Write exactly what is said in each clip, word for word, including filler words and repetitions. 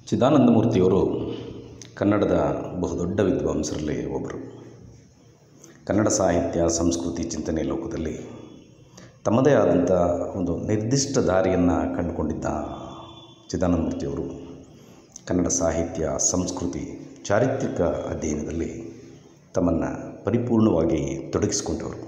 ಚಿದಾನಂದಮೂರ್ತಿಯವರು ಕನ್ನಡದ ಬಹುದೊಡ್ಡ ವಿದ್ವಾಂಸರಲ್ಲಿ ಒಬ್ಬರು. ಕನ್ನಡ ಸಾಹಿತ್ಯ, ಸಂಸ್ಕೃತಿ, ಚಿಂತನೆ ಲೋಕದಲ್ಲಿ ತಮ್ಮದೇ ಆದಂಥ ಒಂದು ನಿರ್ದಿಷ್ಟ ದಾರಿಯನ್ನು ಕಂಡುಕೊಂಡಿದ್ದ ಚಿದಾನಂದಮೂರ್ತಿಯವರು ಕನ್ನಡ ಸಾಹಿತ್ಯ, ಸಂಸ್ಕೃತಿ, ಚಾರಿತ್ರಿಕ ಅಧ್ಯಯನದಲ್ಲಿ ತಮ್ಮನ್ನು ಪರಿಪೂರ್ಣವಾಗಿ ತೊಡಗಿಸಿಕೊಂಡವರು.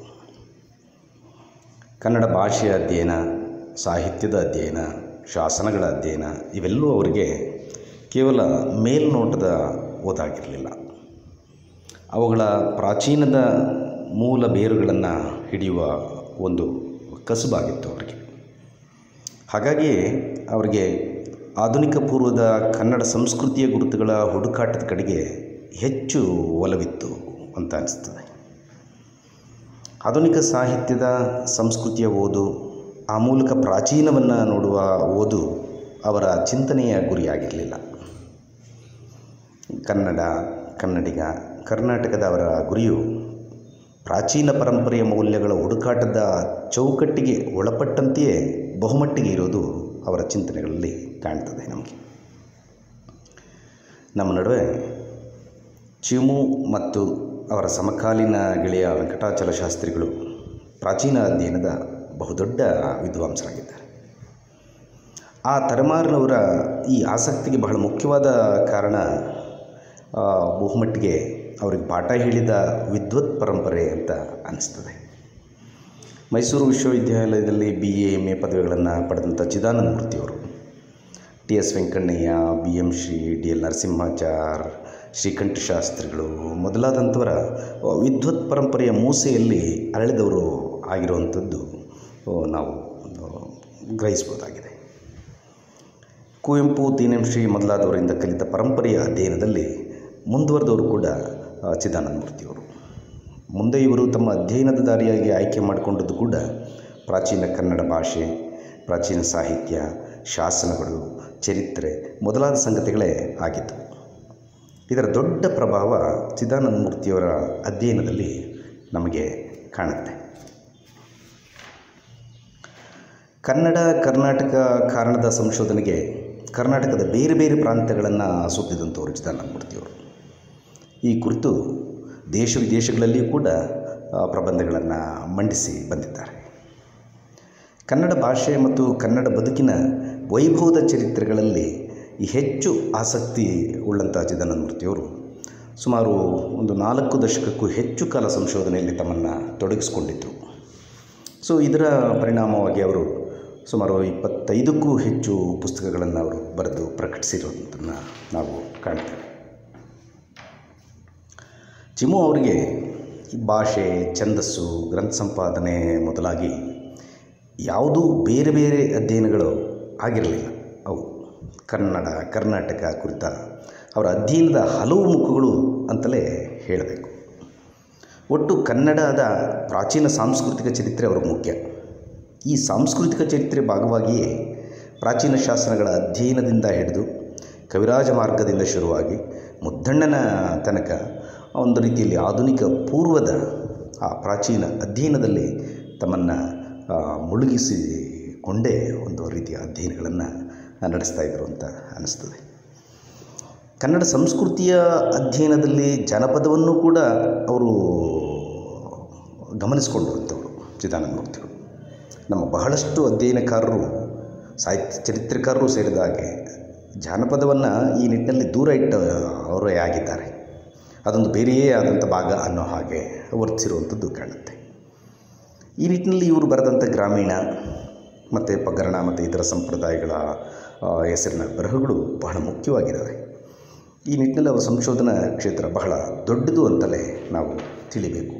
ಕನ್ನಡ ಭಾಷೆಯ ಅಧ್ಯಯನ, ಸಾಹಿತ್ಯದ ಅಧ್ಯಯನ, ಶಾಸನಗಳ ಅಧ್ಯಯನ ಇವೆಲ್ಲವೂ ಅವರಿಗೆ ಕೇವಲ ಮೇಲ್ನೋಟದ ಓದಾಗಿರಲಿಲ್ಲ. ಅವುಗಳ ಪ್ರಾಚೀನದ ಮೂಲ ಬೇರುಗಳನ್ನು ಹಿಡಿಯುವ ಒಂದು ಕಸುಬಾಗಿತ್ತು ಅವರಿಗೆ. ಹಾಗಾಗಿ ಅವರಿಗೆ ಆಧುನಿಕ ಪೂರ್ವದ ಕನ್ನಡ ಸಂಸ್ಕೃತಿಯ ಗುರುತುಗಳ ಹುಡುಕಾಟದ ಕಡೆಗೆ ಹೆಚ್ಚು ಒಲವಿತ್ತು ಅಂತ ಅನಿಸ್ತದೆ. ಆಧುನಿಕ ಸಾಹಿತ್ಯದ ಸಂಸ್ಕೃತಿಯ ಓದು, ಆ ಮೂಲಕ ಪ್ರಾಚೀನವನ್ನು ನೋಡುವ ಓದು ಅವರ ಚಿಂತನೆಯ ಗುರಿಯಾಗಿರಲಿಲ್ಲ. ಕನ್ನಡ, ಕನ್ನಡಿಗ, ಕರ್ನಾಟಕದ ಅವರ ಗುರಿಯು ಪ್ರಾಚೀನ ಪರಂಪರೆಯ ಮೌಲ್ಯಗಳ ಹುಡುಕಾಟದ ಚೌಕಟ್ಟಿಗೆ ಒಳಪಟ್ಟಂತೆಯೇ ಬಹುಮಟ್ಟಿಗೆ ಇರೋದು ಅವರ ಚಿಂತನೆಗಳಲ್ಲಿ ಕಾಣ್ತದೆ. ನಮಗೆ ನಮ್ಮ ನಡುವೆ ಚಿಮು ಮತ್ತು ಅವರ ಸಮಕಾಲೀನ ಗೆಳೆಯ ವೆಂಕಟಾಚಲ ಶಾಸ್ತ್ರಿಗಳು ಪ್ರಾಚೀನ ಅಧ್ಯಯನದ ಬಹುದೊಡ್ಡ ವಿದ್ವಾಂಸರಾಗಿದ್ದಾರೆ. ಆ ತಲೆಮಾರಿನವರ ಈ ಆಸಕ್ತಿಗೆ ಬಹಳ ಮುಖ್ಯವಾದ ಕಾರಣ ಬಹುಮಟ್ಟಿಗೆ ಅವರಿಗೆ ಪಾಠ ಹೇಳಿದ ವಿದ್ವತ್ ಪರಂಪರೆ ಅಂತ ಅನಿಸ್ತದೆ. ಮೈಸೂರು ವಿಶ್ವವಿದ್ಯಾಲಯದಲ್ಲಿ ಬಿ ಎ ಎಮ್ ಎ ಪದವಿಗಳನ್ನು ಪಡೆದಂಥ ಚಿದಾನಂದಮೂರ್ತಿಯವರು T S Venkannaiah, B M Shri, D L Narasimhachar, ಶ್ರೀಕಂಠಶಾಸ್ತ್ರಿಗಳು ಮೊದಲಾದಂಥವರ ವಿದ್ವತ್ ಪರಂಪರೆಯ ಮೂಸೆಯಲ್ಲಿ ಅರಳಿದವರು ಆಗಿರುವಂಥದ್ದು ನಾವು ಗ್ರಹಿಸ್ಬೋದಾಗಿದೆ. ಕುವೆಂಪು, ತೀನೆಂಶ್ರೀ ಮೊದಲಾದವರಿಂದ ಕಲಿತ ಪರಂಪರೆಯ ಅಧ್ಯಯನದಲ್ಲಿ ಮುಂದುವರೆದವರು ಕೂಡ ಚಿದಾನಂದಮೂರ್ತಿಯವರು. ಮುಂದೆ ಇವರು ತಮ್ಮ ಅಧ್ಯಯನದ ದಾರಿಯಾಗಿ ಆಯ್ಕೆ ಮಾಡಿಕೊಂಡದ್ದು ಕೂಡ ಪ್ರಾಚೀನ ಕನ್ನಡ ಭಾಷೆ, ಪ್ರಾಚೀನ ಸಾಹಿತ್ಯ, ಶಾಸನಗಳು, ಚರಿತ್ರೆ ಮೊದಲಾದ ಸಂಗತಿಗಳೇ ಆಗಿತ್ತು. ಇದರ ದೊಡ್ಡ ಪ್ರಭಾವ ಚಿದಾನಂದಮೂರ್ತಿಯವರ ಅಧ್ಯಯನದಲ್ಲಿ ನಮಗೆ ಕಾಣುತ್ತೆ. ಕನ್ನಡ ಕರ್ನಾಟಕ ಕಾರಣದ ಸಂಶೋಧನೆಗೆ ಕರ್ನಾಟಕದ ಬೇರೆ ಬೇರೆ ಪ್ರಾಂತ್ಯಗಳನ್ನು ಸುತ್ತಿದಂಥವರು ಚಿದಾನಂದಮೂರ್ತಿಯವರು. ಈ ಕುರಿತು ದೇಶ ವಿದೇಶಗಳಲ್ಲಿಯೂ ಕೂಡ ಪ್ರಬಂಧಗಳನ್ನು ಮಂಡಿಸಿ ಬಂದಿದ್ದಾರೆ. ಕನ್ನಡ ಭಾಷೆ ಮತ್ತು ಕನ್ನಡ ಬದುಕಿನ ವೈಭವದ ಚರಿತ್ರೆಗಳಲ್ಲಿ ಹೆಚ್ಚು ಆಸಕ್ತಿ ಉಳ್ಳಂಥ ಚಿದಾನಂದಮೂರ್ತಿಯವರು ಸುಮಾರು ಒಂದು ನಾಲ್ಕು ದಶಕಕ್ಕೂ ಹೆಚ್ಚು ಕಾಲ ಸಂಶೋಧನೆಯಲ್ಲಿ ತಮ್ಮನ್ನು ತೊಡಗಿಸಿಕೊಂಡಿದ್ದರು. ಸೊ ಇದರ ಪರಿಣಾಮವಾಗಿ ಅವರು ಸುಮಾರು ಇಪ್ಪತ್ತೈದಕ್ಕೂ ಹೆಚ್ಚು ಪುಸ್ತಕಗಳನ್ನು ಅವರು ಬರೆದು ಪ್ರಕಟಿಸಿರೋದನ್ನು ನಾವು ಕಾಣ್ತೇವೆ. ಚಿಮು ಅವರಿಗೆ ಭಾಷೆ, ಛಂದಸ್ಸು, ಗ್ರಂಥ ಸಂಪಾದನೆ ಮೊದಲಾಗಿ ಯಾವುದೂ ಬೇರೆ ಬೇರೆ ಅಧ್ಯಯನಗಳು ಆಗಿರಲಿಲ್ಲ. ಅವು ಕನ್ನಡ, ಕರ್ನಾಟಕ ಕುರಿತ ಅವರ ಅಧ್ಯಯನದ ಹಲವು ಮುಖಗಳು ಅಂತಲೇ ಹೇಳಬೇಕು. ಒಟ್ಟು ಕನ್ನಡದ ಪ್ರಾಚೀನ ಸಾಂಸ್ಕೃತಿಕ ಚರಿತ್ರೆ ಅವ್ರಿಗೆ ಮುಖ್ಯ. ಈ ಸಾಂಸ್ಕೃತಿಕ ಚರಿತ್ರೆ ಭಾಗವಾಗಿಯೇ ಪ್ರಾಚೀನ ಶಾಸನಗಳ ಅಧ್ಯಯನದಿಂದ ಹಿಡಿದು ಕವಿರಾಜ ಮಾರ್ಗದಿಂದ ಶುರುವಾಗಿ ಮುದ್ದಣ್ಣನ ತನಕ ಒಂದು ರೀತಿಯಲ್ಲಿ ಆಧುನಿಕ ಪೂರ್ವದ ಆ ಪ್ರಾಚೀನ ಅಧ್ಯಯನದಲ್ಲಿ ತಮ್ಮನ್ನು ಮುಳುಗಿಸಿಕೊಂಡೇ ಒಂದು ರೀತಿಯ ಅಧ್ಯಯನಗಳನ್ನು ನಡೆಸ್ತಾ ಇದ್ದರು ಅಂತ ಅನ್ನಿಸ್ತದೆ. ಕನ್ನಡ ಸಂಸ್ಕೃತಿಯ ಅಧ್ಯಯನದಲ್ಲಿ ಜನಪದವನ್ನು ಕೂಡ ಅವರು ಗಮನಿಸಿಕೊಂಡಂಥವರು ಚಿದಾನಂದಮೂರ್ತಿಗಳು. ನಮ್ಮ ಬಹಳಷ್ಟು ಅಧ್ಯಯನಕಾರರು, ಸಾಹಿತ್ಯ ಚರಿತ್ರೆಕಾರರು ಸೇರಿದ ಹಾಗೆ ಜಾನಪದವನ್ನು ಈ ನಿಟ್ಟಿನಲ್ಲಿ ದೂರ ಇಟ್ಟ ಅವರೇ ಆಗಿದ್ದಾರೆ. ಅದೊಂದು ಬೇರೆಯೇ ಆದಂಥ ಭಾಗ ಅನ್ನೋ ಹಾಗೆ ವರ್ತಿಸಿರುವಂಥದ್ದು ಕಾಣುತ್ತೆ. ಈ ನಿಟ್ಟಿನಲ್ಲಿ ಇವರು ಬರೆದಂಥ ಗ್ರಾಮೀಣ ಮತ್ತು ಪಗರಣ ಮತ್ತು ಇತರ ಸಂಪ್ರದಾಯಗಳ ಹೆಸರಿನ ಬರಹಗಳು ಬಹಳ ಮುಖ್ಯವಾಗಿದ್ದಾವೆ. ಈ ನಿಟ್ಟಿನಲ್ಲಿ ಅವರ ಸಂಶೋಧನಾ ಕ್ಷೇತ್ರ ಬಹಳ ದೊಡ್ಡದು ಅಂತಲೇ ನಾವು ತಿಳಿಬೇಕು.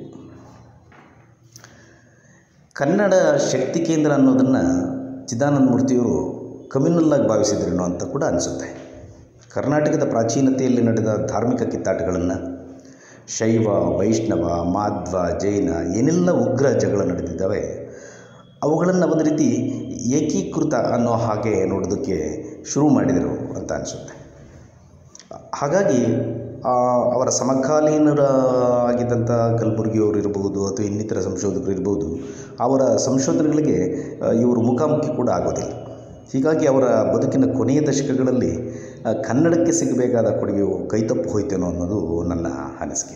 ಕನ್ನಡ ಶಕ್ತಿ ಕೇಂದ್ರ ಅನ್ನೋದನ್ನು ಚಿದಾನಂದಮೂರ್ತಿಯವರು ಕಮ್ಯುನಲ್ಲಾಗಿ ಭಾವಿಸಿದ್ರೇನೋ ಅಂತ ಕೂಡ ಅನಿಸುತ್ತೆ. ಕರ್ನಾಟಕದ ಪ್ರಾಚೀನತೆಯಲ್ಲಿ ನಡೆದ ಧಾರ್ಮಿಕ ಕಿತ್ತಾಟಗಳನ್ನು, ಶೈವ, ವೈಷ್ಣವ, ಮಾಧ್ವ, ಜೈನ ಏನೆಲ್ಲ ಉಗ್ರ ಜಗಳ ನಡೆದಿದ್ದಾವೆ ಅವುಗಳನ್ನು ಒಂದು ರೀತಿ ಏಕೀಕೃತ ಅನ್ನೋ ಹಾಗೆ ನೋಡೋದಕ್ಕೆ ಶುರು ಮಾಡಿದರು ಅಂತ ಅನಿಸುತ್ತೆ. ಹಾಗಾಗಿ ಅವರ ಸಮಕಾಲೀನರಾಗಿದ್ದಂಥ ಕಲಬುರ್ಗಿಯವರು ಇರ್ಬೋದು ಅಥವಾ ಇನ್ನಿತರ ಸಂಶೋಧಕರು ಇರ್ಬೋದು, ಅವರ ಸಂಶೋಧನೆಗಳಿಗೆ ಇವರು ಮುಖಾಮುಖಿ ಕೂಡ ಆಗೋದಿಲ್ಲ. ಹೀಗಾಗಿ ಅವರ ಬದುಕಿನ ಕೊನೆಯ ದಶಕಗಳಲ್ಲಿ ಕನ್ನಡಕ್ಕೆ ಸಿಗಬೇಕಾದ ಕೊಡುಗೆಯು ಕೈತಪ್ಪು ಹೋಯ್ತೇನೋ ಅನ್ನೋದು ನನ್ನ ಅನಿಸಿಕೆ.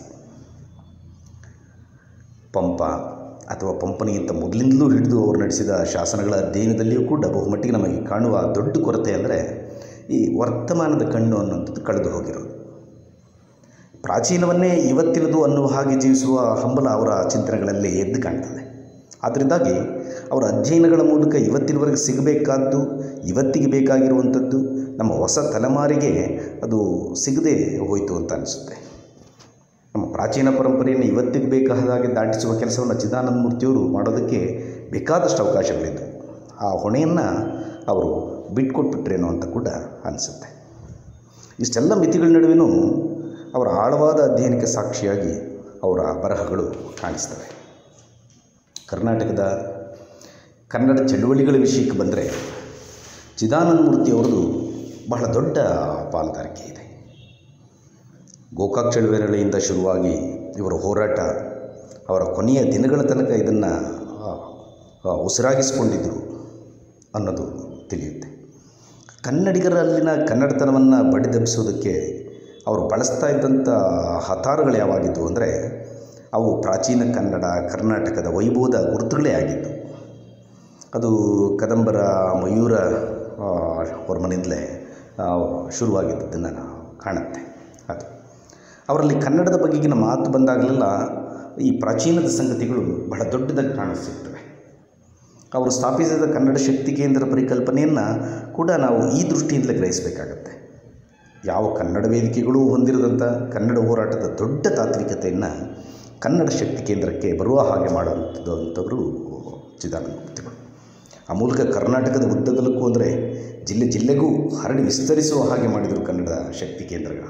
ಪಂಪ ಅಥವಾ ಪಂಪನಿಗಿಂತ ಮೊದಲಿಂದಲೂ ಹಿಡಿದು ಅವರು ನಡೆಸಿದ ಶಾಸನಗಳ ಅಧ್ಯಯನದಲ್ಲಿಯೂ ಕೂಡ ಬಹುಮಟ್ಟಿಗೆ ನಮಗೆ ಕಾಣುವ ದೊಡ್ಡ ಕೊರತೆ ಅಂದರೆ ಈ ವರ್ತಮಾನದ ಕಣ್ಣು ಅನ್ನುವಂಥದ್ದು ಕಳೆದು ಹೋಗಿರೋದು. ಪ್ರಾಚೀನವನ್ನೇ ಇವತ್ತಿನದು ಅನ್ನುವ ಹಾಗೆ ಜೀವಿಸುವ ಹಂಬಲ ಅವರ ಚಿಂತನೆಗಳಲ್ಲಿ ಎದ್ದು ಕಾಣ್ತದೆ. ಅದರಿಂದಾಗಿ ಅವರ ಅಧ್ಯಯನಗಳ ಮೂಲಕ ಇವತ್ತಿನವರೆಗೆ ಸಿಗಬೇಕಾದ್ದು, ಇವತ್ತಿಗೆ ಬೇಕಾಗಿರುವಂಥದ್ದು ನಮ್ಮ ಹೊಸ ತಲೆಮಾರಿಗೆ ಅದು ಸಿಗದೆ ಹೋಯಿತು ಅಂತ ಅನಿಸುತ್ತೆ. ನಮ್ಮ ಪ್ರಾಚೀನ ಪರಂಪರೆಯನ್ನು ಇವತ್ತಿಗೆ ಬೇಕಾದ ಹಾಗೆ ದಾಟಿಸುವ ಕೆಲಸವನ್ನು ಚಿದಾನಂದ ಮೂರ್ತಿಯವರು ಮಾಡೋದಕ್ಕೆ ಬೇಕಾದಷ್ಟು ಅವಕಾಶಗಳಿದ್ದವು. ಆ ಹೊಣೆಯನ್ನು ಅವರು ಬಿಟ್ಕೊಟ್ಬಿಟ್ರೇನೋ ಅಂತ ಕೂಡ ಅನಿಸುತ್ತೆ. ಇಷ್ಟೆಲ್ಲ ಮಿತಿಗಳ ನಡುವೆಯೂ ಅವರ ಆಳವಾದ ಅಧ್ಯಯನಕ್ಕೆ ಸಾಕ್ಷಿಯಾಗಿ ಅವರ ಬರಹಗಳು ಕಾಣಿಸ್ತವೆ. ಕರ್ನಾಟಕದ ಕನ್ನಡ ಚಳುವಳಿಗಳ ವಿಷಯಕ್ಕೆ ಬಂದರೆ ಚಿದಾನಂದ ಮೂರ್ತಿಯವರದು ಬಹಳ ದೊಡ್ಡ ಪಾಲುದಾರಿಕೆ ಇದೆ. ಗೋಕಾಕ್ ಚಳುವಳಿಯಿಂದ ಶುರುವಾಗಿ ಇವರ ಹೋರಾಟ ಅವರ ಕೊನೆಯ ದಿನಗಳ ತನಕ ಇದನ್ನು ಉಸಿರಾಗಿಸಿಕೊಂಡಿದ್ದರು ಅನ್ನೋದು ತಿಳಿಯುತ್ತೆ. ಕನ್ನಡಿಗರಲ್ಲಿನ ಕನ್ನಡತನವನ್ನು ಬಡಿದೆಬ್ಬಿಸೋದಕ್ಕೆ ಅವರು ಬಳಸ್ತಾ ಇದ್ದಂಥ ಹತಾರುಗಳು ಯಾವಾಗಿದ್ದವು ಅಂದರೆ ಅವು ಪ್ರಾಚೀನ ಕನ್ನಡ ಕರ್ನಾಟಕದ ವೈಭವದ ಗುರುತುಗಳೇ ಆಗಿದ್ದು. ಅದು ಕದಂಬರ ಮಯೂರ ವರ್ಮನಿಂದಲೇ ಶುರುವಾಗಿದ್ದದನ್ನು ನಾವು ಕಾಣುತ್ತೆ. ಅದು ಅವರಲ್ಲಿ ಕನ್ನಡದ ಬಗೆಗಿನ ಮಾತು ಬಂದಾಗಲೆಲ್ಲ ಈ ಪ್ರಾಚೀನದ ಸಂಗತಿಗಳು ಬಹಳ ದೊಡ್ಡದಾಗಿ ಕಾಣಿಸುತ್ತವೆ. ಅವರು ಸ್ಥಾಪಿಸಿದ ಕನ್ನಡ ಶಕ್ತಿ ಕೇಂದ್ರ ಪರಿಕಲ್ಪನೆಯನ್ನು ಕೂಡ ನಾವು ಈ ದೃಷ್ಟಿಯಿಂದಲೇ ಗ್ರಹಿಸಬೇಕಾಗತ್ತೆ. ಯಾವ ಕನ್ನಡ ವೇದಿಕೆಗಳು ಹೊಂದಿರದಂಥ ಕನ್ನಡ ಹೋರಾಟದ ದೊಡ್ಡ ತಾತ್ವಿಕತೆಯನ್ನು ಕನ್ನಡ ಶಕ್ತಿ ಕೇಂದ್ರಕ್ಕೆ ಬರುವ ಹಾಗೆ ಮಾಡುವಂಥದ್ದು ಅಂಥವರು ಚಿದಾನಂದ ಮೂರ್ತಿಗಳು. ಆ ಮೂಲಕ ಕರ್ನಾಟಕದ ಉದ್ದಗಲಕ್ಕೂ ಅಂದರೆ ಜಿಲ್ಲೆ ಜಿಲ್ಲೆಗೂ ಹರಡಿ ವಿಸ್ತರಿಸುವ ಹಾಗೆ ಮಾಡಿದರು ಕನ್ನಡ ಶಕ್ತಿ ಕೇಂದ್ರಗಳು.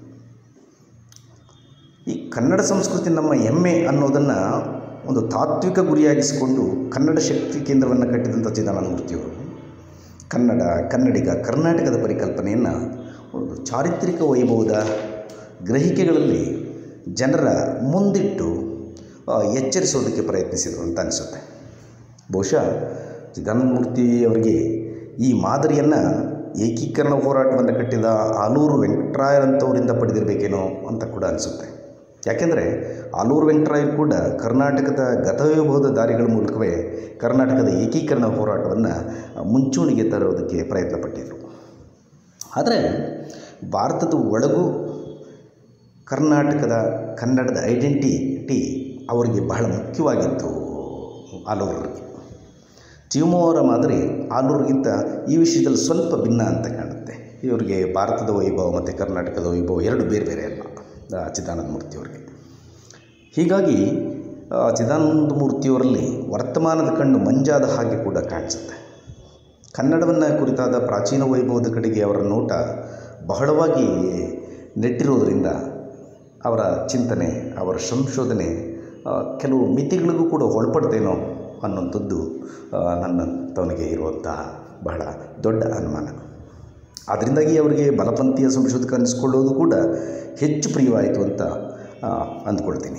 ಈ ಕನ್ನಡ ಸಂಸ್ಕೃತಿ ನಮ್ಮ ಹೆಮ್ಮೆ ಅನ್ನೋದನ್ನು ಒಂದು ತಾತ್ವಿಕ ಗುರಿಯಾಗಿಸಿಕೊಂಡು ಕನ್ನಡ ಶಕ್ತಿ ಕೇಂದ್ರವನ್ನು ಕಟ್ಟಿದಂಥ ಚಿದಾನಂದ ಮೂರ್ತಿಯವರು ಕನ್ನಡ ಕನ್ನಡಿಗ ಕರ್ನಾಟಕದ ಪರಿಕಲ್ಪನೆಯನ್ನು ಒಂದು ಚಾರಿತ್ರಿಕ ವೈಭವದ ಗ್ರಹಿಕೆಗಳಲ್ಲಿ ಜನರ ಮುಂದಿಟ್ಟು ಎಚ್ಚರಿಸೋದಕ್ಕೆ ಪ್ರಯತ್ನಿಸಿದರು ಅಂತ ಅನಿಸುತ್ತೆ. ಬಹುಶಃ ಚಿದಾನಂದ ಮೂರ್ತಿಯವರಿಗೆ ಈ ಮಾದರಿಯನ್ನು ಏಕೀಕರಣ ಹೋರಾಟವನ್ನು ಕಟ್ಟಿದ ಆಲೂರು ವೆಂಕಟರಾಯರಂಥವರಿಂದ ಪಡೆದಿರಬೇಕೇನೋ ಅಂತ ಕೂಡ ಅನಿಸುತ್ತೆ. ಯಾಕೆಂದರೆ ಆಲೂರು ವೆಂಕಟರಾಯರು ಕೂಡ ಕರ್ನಾಟಕದ ಗತವೈಭವದ ದಾರಿಗಳ ಮೂಲಕವೇ ಕರ್ನಾಟಕದ ಏಕೀಕರಣ ಹೋರಾಟವನ್ನು ಮುಂಚೂಣಿಗೆ ತರೋದಕ್ಕೆ ಪ್ರಯತ್ನ ಪಟ್ಟಿದ್ದರು. ಆದರೆ ಭಾರತದ ಒಳಗೂ ಕರ್ನಾಟಕದ ಕನ್ನಡದ ಐಡೆಂಟಿಟಿ ಅವರಿಗೆ ಬಹಳ ಮುಖ್ಯವಾಗಿತ್ತು. ಆಲೂರಿಗೆ ಚಿಮ್ಮವರ ಮಾದರಿ ಆಲೂರಿಗಿಂತ ಈ ವಿಷಯದಲ್ಲಿ ಸ್ವಲ್ಪ ಭಿನ್ನ ಅಂತ ಕಾಣುತ್ತೆ. ಇವರಿಗೆ ಭಾರತದ ವೈಭವ ಮತ್ತು ಕರ್ನಾಟಕದ ವೈಭವ ಎರಡು ಬೇರೆ ಬೇರೆ ಅಲ್ಲ ಚಿದಾನಂದ ಮೂರ್ತಿಯವರಿಗೆ. ಹೀಗಾಗಿ ಚಿದಾನಂದ ಮೂರ್ತಿಯವರಲ್ಲಿ ವರ್ತಮಾನದ ಕಣ್ಣು ಮಂಜಾದ ಹಾಗೆ ಕೂಡ ಕಾಣಿಸುತ್ತೆ. ಕನ್ನಡವನ್ನು ಕುರಿತಾದ ಪ್ರಾಚೀನ ವೈಭವದ ಕಡೆಗೆ ಅವರ ನೋಟ ಬಹಳವಾಗಿ ನೆಟ್ಟಿರೋದರಿಂದ ಅವರ ಚಿಂತನೆ ಅವರ ಸಂಶೋಧನೆ ಕೆಲವು ಮಿತಿಗಳಿಗೂ ಕೂಡ ಒಳಪಡ್ತೇನೋ ಅನ್ನೋಂಥದ್ದು ನನ್ನ ತವನಿಗೆ ಇರುವಂತಹ ಬಹಳ ದೊಡ್ಡ ಅನುಮಾನ. ಅದರಿಂದಾಗಿ ಅವರಿಗೆ ಬಲಪಂಥೀಯ ಸಂಶೋಧಕ ಅನ್ನಿಸ್ಕೊಳ್ಳೋದು ಕೂಡ ಹೆಚ್ಚು ಪ್ರಿಯವಾಯಿತು ಅಂತ ಅಂದ್ಕೊಳ್ತೀನಿ.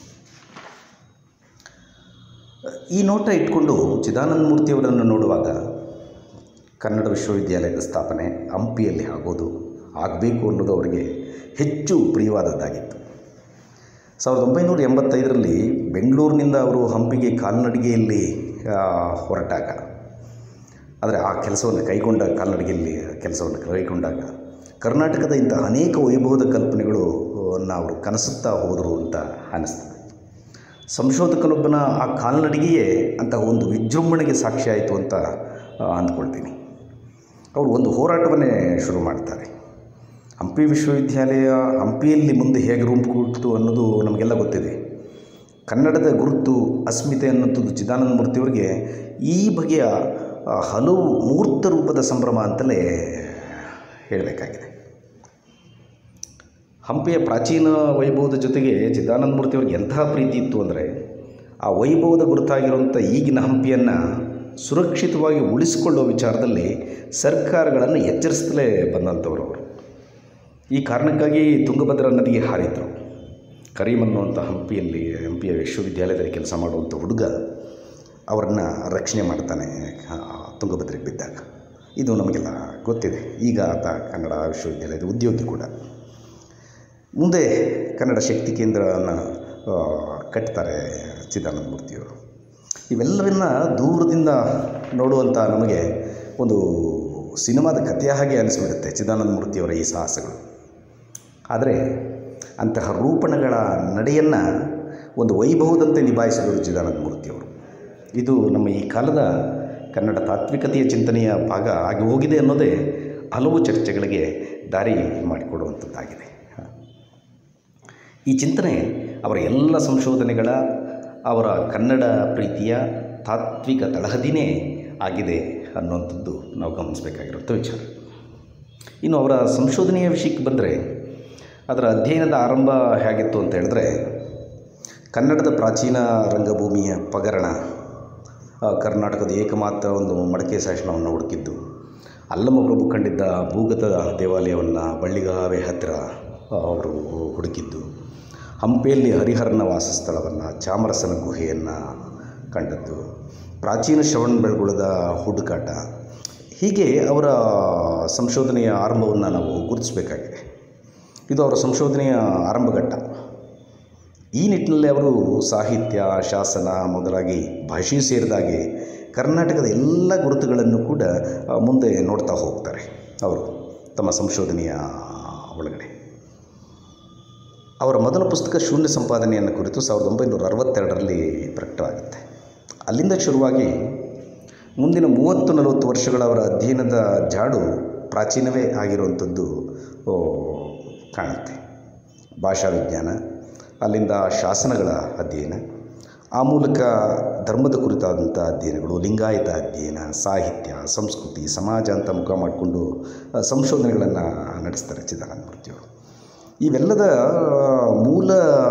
ಈ ನೋಟ ಇಟ್ಕೊಂಡು ಚಿದಾನಂದ ಮೂರ್ತಿಯವರನ್ನು ನೋಡುವಾಗ ಕನ್ನಡ ವಿಶ್ವವಿದ್ಯಾಲಯದ ಸ್ಥಾಪನೆ ಹಂಪಿಯಲ್ಲಿ ಆಗೋದು ಆಗಬೇಕು ಅನ್ನೋದು ಅವರಿಗೆ ಹೆಚ್ಚು ಪ್ರಿಯವಾದದ್ದಾಗಿತ್ತು. ಸಾವಿರದ ಒಂಬೈನೂರ ಎಂಬತ್ತೈದರಲ್ಲಿ ಬೆಂಗಳೂರಿನಿಂದ ಅವರು ಹಂಪಿಗೆ ಕಾಲ್ನಡಿಗೆಯಲ್ಲಿ ಹೊರಟಾಗ, ಆದರೆ ಆ ಕೆಲಸವನ್ನು ಕೈಗೊಂಡ ಕಾಲ್ನಡಿಗೆಯಲ್ಲಿ ಕೆಲಸವನ್ನು ಕೈಗೊಂಡಾಗ ಕರ್ನಾಟಕದ ಇಂಥ ಅನೇಕ ವೈಭವದ ಕಲ್ಪನೆಗಳು ಅವರು ಕನಸುತ್ತಾ ಹೋದರು ಅಂತ ಅನ್ನಿಸ್ತದೆ. ಸಂಶೋಧಕನೊಬ್ಬನ ಆ ಕಾಲ್ನಡಿಗೆಯೇ ಅಂತಹ ಒಂದು ವಿಜೃಂಭಣೆಗೆ ಸಾಕ್ಷಿಯಾಯಿತು ಅಂತ ಅಂದ್ಕೊಳ್ತೀನಿ. ಅವರು ಒಂದು ಹೋರಾಟವನ್ನೇ ಶುರು ಮಾಡ್ತಾರೆ. ಹಂಪಿ ವಿಶ್ವವಿದ್ಯಾಲಯ ಹಂಪಿಯಲ್ಲಿ ಮುಂದೆ ಹೇಗೆ ರೂಪುಗೊಳ್ತು ಅನ್ನೋದು ನಮಗೆಲ್ಲ ಗೊತ್ತಿದೆ. ಕನ್ನಡದ ಗುರುತು ಅಸ್ಮಿತೆ ಅನ್ನೋಂಥದ್ದು ಚಿದಾನಂದ ಮೂರ್ತಿಯವರಿಗೆ ಈ ಬಗೆಯ ಹಲವು ಮೂರ್ತ ರೂಪದ ಸಂಭ್ರಮ ಅಂತಲೇ ಹೇಳಬೇಕಾಗಿದೆ. ಹಂಪಿಯ ಪ್ರಾಚೀನ ವೈಭವದ ಜೊತೆಗೆ ಚಿದಾನಂದ ಮೂರ್ತಿಯವ್ರಿಗೆ ಎಂತಹ ಪ್ರೀತಿ ಇತ್ತು ಅಂದರೆ ಆ ವೈಭವದ ಗುರುತಾಗಿರುವಂಥ ಈಗಿನ ಹಂಪಿಯನ್ನು ಸುರಕ್ಷಿತವಾಗಿ ಉಳಿಸಿಕೊಳ್ಳುವ ವಿಚಾರದಲ್ಲಿ ಸರ್ಕಾರಗಳನ್ನು ಎಚ್ಚರಿಸಲೇ ಬಂದಂಥವರು ಅವರು. ಈ ಕಾರಣಕ್ಕಾಗಿ ತುಂಗಭದ್ರಾ ನದಿಗೆ ಹಾರಿದರು. ಕರೀಮ್ ಅನ್ನುವಂಥ ಹಂಪಿಯಲ್ಲಿ ಹಂಪಿಯ ವಿಶ್ವವಿದ್ಯಾಲಯದಲ್ಲಿ ಕೆಲಸ ಮಾಡುವಂಥ ಹುಡುಗ ಅವರನ್ನು ರಕ್ಷಣೆ ಮಾಡ್ತಾನೆ ತುಂಗಭದ್ರೆಗೆ ಬಿದ್ದಾಗ. ಇದು ನಮಗೆಲ್ಲ ಗೊತ್ತಿದೆ. ಈಗ ಆತ ಕನ್ನಡ ವಿಶ್ವವಿದ್ಯಾಲಯದ ಉದ್ಯೋಗಿ ಕೂಡ. ಮುಂದೆ ಕನ್ನಡ ಶಕ್ತಿ ಕೇಂದ್ರವನ್ನು ಕಟ್ತಾರೆ ಚಿದಾನಂದ ಮೂರ್ತಿಯವರು. ಇವೆಲ್ಲವನ್ನ ದೂರದಿಂದ ನೋಡುವಂಥ ನಮಗೆ ಒಂದು ಸಿನಿಮಾದ ಕಥೆಯ ಹಾಗೆ ಅನಿಸ್ಬಿಡುತ್ತೆ ಚಿದಾನಂದ ಮೂರ್ತಿಯವರ ಈ ಸಾಹಸಗಳು. ಆದರೆ ಅಂತಹ ರೂಪಣಗಳ ನಡೆಯನ್ನು ಒಂದು ವೈಭವದಂತೆ ನಿಭಾಯಿಸಿದರು ಚಿದಾನಂದ ಮೂರ್ತಿಯವರು. ಇದು ನಮ್ಮ ಈ ಕಾಲದ ಕನ್ನಡ ತಾತ್ವಿಕತೆಯ ಚಿಂತನೆಯ ಭಾಗ ಆಗಿ ಹೋಗಿದೆ ಅನ್ನೋದೇ ಹಲವು ಚರ್ಚೆಗಳಿಗೆ ದಾರಿ ಮಾಡಿಕೊಡುವಂಥದ್ದಾಗಿದೆ. ಈ ಚಿಂತನೆ ಅವರ ಎಲ್ಲ ಸಂಶೋಧನೆಗಳ, ಅವರ ಕನ್ನಡ ಪ್ರೀತಿಯ ತಾತ್ವಿಕ ತಳಹದಿನೇ ಆಗಿದೆ ಅನ್ನುವಂಥದ್ದು ನಾವು ಗಮನಿಸಬೇಕಾಗಿರುವಂಥ ವಿಚಾರ. ಇನ್ನು ಅವರ ಸಂಶೋಧನೆಯ ವಿಷಯಕ್ಕೆ ಬಂದರೆ ಅದರ ಅಧ್ಯಯನದ ಆರಂಭ ಹೇಗಿತ್ತು ಅಂತ ಹೇಳಿದ್ರೆ, ಕನ್ನಡದ ಪ್ರಾಚೀನ ರಂಗಭೂಮಿಯ ಪಗರಣ, ಕರ್ನಾಟಕದ ಏಕಮಾತ್ರ ಒಂದು ಮಡಕೆ ಶಾಸನವನ್ನು ಹುಡುಕಿದ್ದು, ಅಲ್ಲಮ ಪ್ರಭು ಕಂಡಿದ್ದ ಭೂಗತ ದೇವಾಲಯವನ್ನು ಬಳ್ಳಿಗಾವೆ ಹತ್ತಿರ ಅವರು ಹುಡುಕಿದ್ದು, ಹಂಪೆಯಲ್ಲಿ ಹರಿಹರನ ವಾಸಸ್ಥಳವನ್ನು ಚಾಮರಸನ ಗುಹೆಯನ್ನು ಕಂಡದ್ದು, ಪ್ರಾಚೀನ ಶ್ರವಣಬೆಳಗೊಳದ ಹುಡುಕಾಟ, ಹೀಗೆ ಅವರ ಸಂಶೋಧನೆಯ ಆರಂಭವನ್ನು ನಾವು ಗುರುತಿಸಬೇಕಾಗಿದೆ. ಇದು ಅವರ ಸಂಶೋಧನೆಯ ಆರಂಭಘಟ್ಟ. ಈ ನಿಟ್ಟಿನಲ್ಲಿ ಅವರು ಸಾಹಿತ್ಯ, ಶಾಸನ ಮೊದಲಾಗಿ ಭಾಷೆಯೂ ಸೇರಿದಾಗೆ ಕರ್ನಾಟಕದ ಎಲ್ಲ ಗುರುತುಗಳನ್ನು ಕೂಡ ಮುಂದೆ ನೋಡ್ತಾ ಹೋಗ್ತಾರೆ ಅವರು ತಮ್ಮ ಸಂಶೋಧನೆಯ ಒಳಗಡೆ. ಅವರ ಮೊದಲ ಪುಸ್ತಕ ಶೂನ್ಯ ಸಂಪಾದನೆಯನ್ನು ಕುರಿತು ಸಾವಿರದ ಒಂಬೈನೂರ ಅರವತ್ತೆರಡರಲ್ಲಿ ಪ್ರಕಟವಾಗುತ್ತೆ. ಅಲ್ಲಿಂದ ಶುರುವಾಗಿ ಮುಂದಿನ ಮೂವತ್ತು ನಲವತ್ತು ವರ್ಷಗಳ ಅವರ ಅಧ್ಯಯನದ ಜಾಡು ಪ್ರಾಚೀನವೇ ಆಗಿರುವಂಥದ್ದು ಕಾಣುತ್ತೆ. ಭಾಷಾ ವಿಜ್ಞಾನ, ಅಲ್ಲಿಂದ ಶಾಸನಗಳ ಅಧ್ಯಯನ, ಆ ಮೂಲಕ ಧರ್ಮದ ಕುರಿತಾದಂಥ ಅಧ್ಯಯನಗಳು, ಲಿಂಗಾಯತ ಅಧ್ಯಯನ, ಸಾಹಿತ್ಯ, ಸಂಸ್ಕೃತಿ, ಸಮಾಜ ಅಂತ ಮುಖ ಮಾಡಿಕೊಂಡು ಸಂಶೋಧನೆಗಳನ್ನು ನಡೆಸ್ತಾರೆ ಚಿದಾನಂದ ಮೂರ್ತಿಯವರು. ಇವೆಲ್ಲದ ಮೂಲ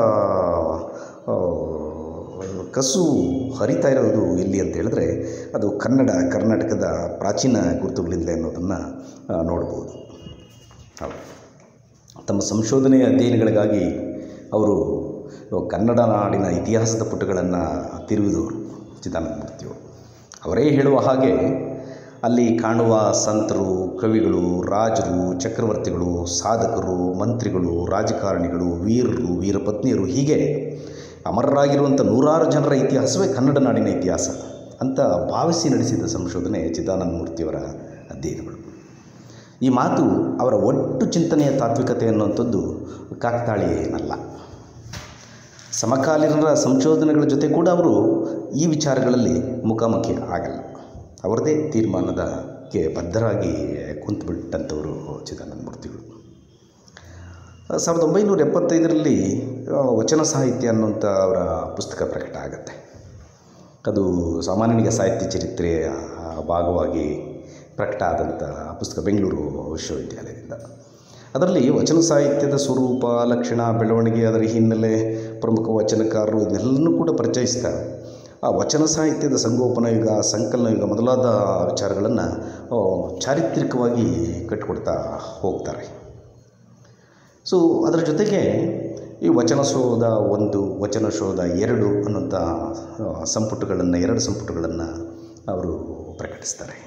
ಕಸು ಹರಿತಾ ಇರೋದು ಎಲ್ಲಿ ಅಂತ ಹೇಳಿದ್ರೆ ಅದು ಕನ್ನಡ, ಕರ್ನಾಟಕದ ಪ್ರಾಚೀನ ಗುರುತುಗಳಿಂದಲೇ ಅನ್ನೋದನ್ನು ನೋಡ್ಬೋದು. ಹೌದು, ತಮ್ಮ ಸಂಶೋಧನೆಯ ಅಧ್ಯಯನಗಳಿಗಾಗಿ ಅವರು ಕನ್ನಡ ನಾಡಿನ ಇತಿಹಾಸದ ಪುಟಗಳನ್ನು ತಿರುವಿದವರು ಚಿದಾನಂದ ಮೂರ್ತಿಯವರು. ಅವರೇ ಹೇಳುವ ಹಾಗೆ ಅಲ್ಲಿ ಕಾಣುವ ಸಂತರು, ಕವಿಗಳು, ರಾಜರು, ಚಕ್ರವರ್ತಿಗಳು, ಸಾಧಕರು, ಮಂತ್ರಿಗಳು, ರಾಜಕಾರಣಿಗಳು, ವೀರರು, ವೀರಪತ್ನಿಯರು, ಹೀಗೆ ಅಮರರಾಗಿರುವಂಥ ನೂರಾರು ಜನರ ಇತಿಹಾಸವೇ ಕನ್ನಡ ನಾಡಿನ ಇತಿಹಾಸ ಅಂತ ಭಾವಿಸಿ ನಡೆಸಿದ ಸಂಶೋಧನೆ ಚಿದಾನಂದ ಮೂರ್ತಿಯವರ ಅಧ್ಯಯನಗಳು. ಈ ಮಾತು ಅವರ ಒಟ್ಟು ಚಿಂತನೆಯ ತಾತ್ವಿಕತೆ ಅನ್ನುವಂಥದ್ದು ಕಾಕತಾಳಿ ಏನಲ್ಲ. ಸಮಕಾಲೀನರ ಸಂಶೋಧನೆಗಳ ಜೊತೆ ಕೂಡ ಅವರು ಈ ವಿಚಾರಗಳಲ್ಲಿ ಮುಖಾಮುಖಿ ಆಗಲ್ಲ. ಅವರದೇ ತೀರ್ಮಾನದಕ್ಕೆ ಬದ್ಧರಾಗಿ ಕುಂತುಬಿಟ್ಟಂಥವರು ಚಿದಾನಂದ ಮೂರ್ತಿಗಳು. ಸಾವಿರದ ಒಂಬೈನೂರ ಎಪ್ಪತ್ತೈದರಲ್ಲಿ ವಚನ ಸಾಹಿತ್ಯ ಅನ್ನುವಂಥ ಅವರ ಪುಸ್ತಕ ಪ್ರಕಟ ಆಗುತ್ತೆ. ಅದು ಸಾಮಾನ್ಯನಿಗೆ ಸಾಹಿತ್ಯ ಚರಿತ್ರೆಯ ಭಾಗವಾಗಿ ಪ್ರಕಟ ಆದಂಥ ಪುಸ್ತಕ ಬೆಂಗಳೂರು ವಿಶ್ವವಿದ್ಯಾಲಯದಿಂದ. ಅದರಲ್ಲಿ ವಚನ ಸಾಹಿತ್ಯದ ಸ್ವರೂಪ, ಲಕ್ಷಣ, ಬೆಳವಣಿಗೆ, ಅದರ ಹಿನ್ನೆಲೆ, ಪ್ರಮುಖ ವಚನಕಾರರು ಇದನ್ನೆಲ್ಲನೂ ಕೂಡ ಪರಿಚಯಿಸ್ತಾ ಆ ವಚನ ಸಾಹಿತ್ಯದ ಸಂಗೋಪನಾ ಯುಗ, ಸಂಕಲನ ಯುಗ ಮೊದಲಾದ ವಿಚಾರಗಳನ್ನು ಚಾರಿತ್ರಿಕವಾಗಿ ಕಟ್ಟಿಕೊಡ್ತಾ ಹೋಗ್ತಾರೆ. ಸೊ ಅದರ ಜೊತೆಗೆ ಈ ವಚನ ಶೋಧ ಒಂದು, ವಚನ ಶೋಧ ಎರಡು ಅನ್ನುವಂಥ ಸಂಪುಟಗಳನ್ನು ಎರಡು ಸಂಪುಟಗಳನ್ನು ಅವರು ಪ್ರಕಟಿಸ್ತಾರೆ.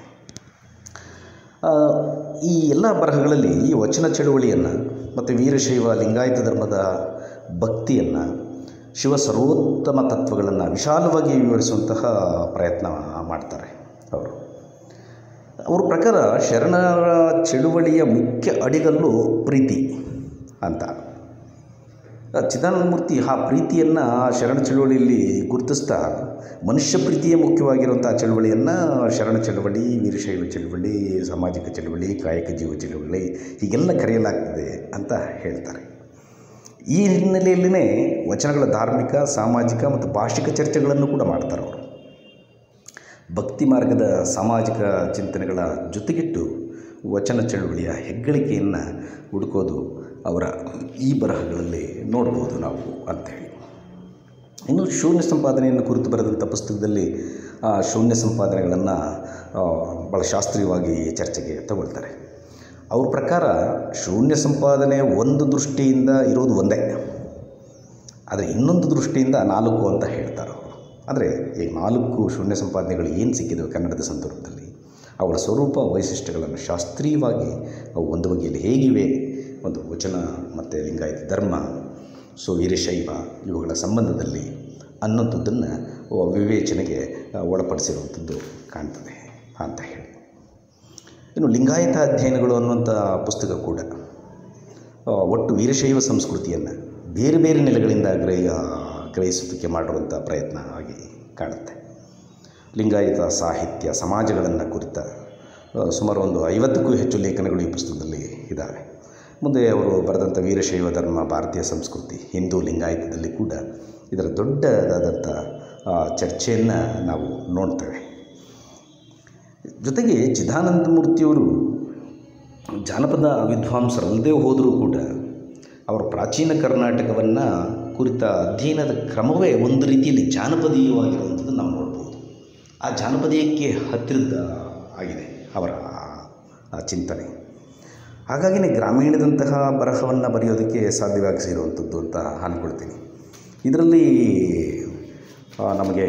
ಈ ಎಲ್ಲ ಬರಹಗಳಲ್ಲಿ ಈ ವಚನ ಚಳುವಳಿಯನ್ನು ಮತ್ತು ವೀರಶೈವ ಲಿಂಗಾಯತ ಧರ್ಮದ ಭಕ್ತಿಯನ್ನು, ಶಿವ ಸರ್ವೋತ್ತಮ ತತ್ವಗಳನ್ನು ವಿಶಾಲವಾಗಿ ವಿವರಿಸುವಂತಹ ಪ್ರಯತ್ನ ಮಾಡ್ತಾರೆ ಅವರು. ಅವ್ರ ಪ್ರಕಾರ ಶರಣರ ಚಳುವಳಿಯ ಮುಖ್ಯ ಅಡಿಗಲ್ಲು ಪ್ರೀತಿ ಅಂತ. ಚಿದಾನಂದ ಮೂರ್ತಿ ಆ ಪ್ರೀತಿಯನ್ನು ಶರಣ ಚಳುವಳಿಯಲ್ಲಿ ಗುರುತಿಸ್ತಾ ಮನುಷ್ಯ ಪ್ರೀತಿಯೇ ಮುಖ್ಯವಾಗಿರುವಂಥ ಚಳುವಳಿಯನ್ನು ಶರಣ ಚಳುವಳಿ, ವೀರಶೈವ ಚಳುವಳಿ, ಸಾಮಾಜಿಕ ಚಳುವಳಿ, ಕಾಯಕ ಜೀವ ಚಳುವಳಿ ಹೀಗೆಲ್ಲ ಕರೆಯಲಾಗ್ತದೆ ಅಂತ ಹೇಳ್ತಾರೆ. ಈ ಹಿನ್ನೆಲೆಯಲ್ಲಿಯೇ ವಚನಗಳ ಧಾರ್ಮಿಕ, ಸಾಮಾಜಿಕ ಮತ್ತು ಭಾಷಿಕ ಚರ್ಚೆಗಳನ್ನು ಕೂಡ ಮಾಡ್ತಾರೆ ಅವರು. ಭಕ್ತಿ ಮಾರ್ಗದ ಸಾಮಾಜಿಕ ಚಿಂತನೆಗಳ ಜೊತೆಗಿಟ್ಟು ವಚನ ಚಳುವಳಿಯ ಹೆಗ್ಗಳಿಕೆಯನ್ನು ಹುಡುಕೋದು ಅವರ ಈ ಬರಹಗಳಲ್ಲಿ ನೋಡ್ಬೋದು ನಾವು ಅಂಥೇಳಿ. ಇನ್ನು ಶೂನ್ಯ ಸಂಪಾದನೆಯನ್ನು ಕುರಿತು ಬರೆದಂಥ ಪುಸ್ತಕದಲ್ಲಿ ಆ ಶೂನ್ಯ ಸಂಪಾದನೆಗಳನ್ನು ಭಾಳ ಶಾಸ್ತ್ರೀಯವಾಗಿ ಚರ್ಚೆಗೆ ತಗೊಳ್ತಾರೆ. ಅವ್ರ ಪ್ರಕಾರ ಶೂನ್ಯ ಸಂಪಾದನೆ ಒಂದು ದೃಷ್ಟಿಯಿಂದ ಇರೋದು ಒಂದೇ, ಆದರೆ ಇನ್ನೊಂದು ದೃಷ್ಟಿಯಿಂದ ನಾಲ್ಕು ಅಂತ ಹೇಳ್ತಾರೆ ಅವರು. ಅಂದರೆ ಈ ನಾಲ್ಕು ಶೂನ್ಯ ಸಂಪಾದನೆಗಳು ಏನು ಸಿಕ್ಕಿದವು ಕನ್ನಡದ ಸಂದರ್ಭದಲ್ಲಿ ಅವರ ಸ್ವರೂಪ ವೈಶಿಷ್ಟ್ಯಗಳನ್ನು ಶಾಸ್ತ್ರೀಯವಾಗಿ ಅವು ಒಂದು ಬಗೆಯಲ್ಲಿ ಹೇಗಿವೆ, ಒಂದು ವಚನ ಮತ್ತು ಲಿಂಗಾಯತ ಧರ್ಮ, ಸೊ ವೀರಶೈವ ಇವುಗಳ ಸಂಬಂಧದಲ್ಲಿ ಅನ್ನೋಂಥದ್ದನ್ನು ವಿವೇಚನೆಗೆ ಒಳಪಡಿಸಿರುವಂಥದ್ದು ಕಾಣ್ತದೆ ಅಂತ ಹೇಳಿ. ಇನ್ನು ಲಿಂಗಾಯತ ಅಧ್ಯಯನಗಳು ಅನ್ನುವಂಥ ಪುಸ್ತಕ ಕೂಡ ಒಟ್ಟು ವೀರಶೈವ ಸಂಸ್ಕೃತಿಯನ್ನು ಬೇರೆ ಬೇರೆ ನೆಲೆಗಳಿಂದ ಗ್ರಹ ಗ್ರಹಿಸೋದಕ್ಕೆ ಮಾಡಿರುವಂಥ ಪ್ರಯತ್ನ ಆಗಿ ಕಾಣುತ್ತೆ. ಲಿಂಗಾಯತ ಸಾಹಿತ್ಯ ಸಮಾಜಗಳನ್ನು ಕುರಿತ ಸುಮಾರು ಒಂದು ಐವತ್ತಕ್ಕೂ ಹೆಚ್ಚು ಲೇಖನಗಳು ಈ ಪುಸ್ತಕದಲ್ಲಿ ಇದ್ದಾವೆ. ಮುಂದೆ ಅವರು ಬರೆದಂಥ ವೀರಶೈವ ಧರ್ಮ, ಭಾರತೀಯ ಸಂಸ್ಕೃತಿ, ಹಿಂದೂ ಲಿಂಗಾಯತದಲ್ಲಿ ಕೂಡ ಇದರ ದೊಡ್ಡದಾದಂಥ ಚರ್ಚೆಯನ್ನು ನಾವು ನೋಡ್ತೇವೆ. ಜೊತೆಗೆ ಚಿದಾನಂದ ಮೂರ್ತಿಯವರು ಜಾನಪದ ವಿದ್ವಾಂಸರಲ್ಲದೆ ಹೋದರೂ ಕೂಡ ಅವರ ಪ್ರಾಚೀನ ಕರ್ನಾಟಕವನ್ನು ಕುರಿತ ಅಧ್ಯಯನದ ಕ್ರಮವೇ ಒಂದು ರೀತಿಯಲ್ಲಿ ಜಾನಪದೀಯವಾಗಿರುವಂಥದ್ದು ನಾವು ನೋಡ್ಬೋದು. ಆ ಜಾನಪದೀಯಕ್ಕೆ ಹತ್ತಿರದ ಆಗಿದೆ ಅವರ ಆ ಚಿಂತನೆ. ಹಾಗಾಗಿಯೇ ಗ್ರಾಮೀಣದಂತಹ ಬರಹವನ್ನು ಬರೆಯೋದಕ್ಕೆ ಸಾಧ್ಯವಾಗಿಸಿರುವಂಥದ್ದು ಅಂತ ಅಂದ್ಕೊಳ್ತೀನಿ. ಇದರಲ್ಲಿ ನಮಗೆ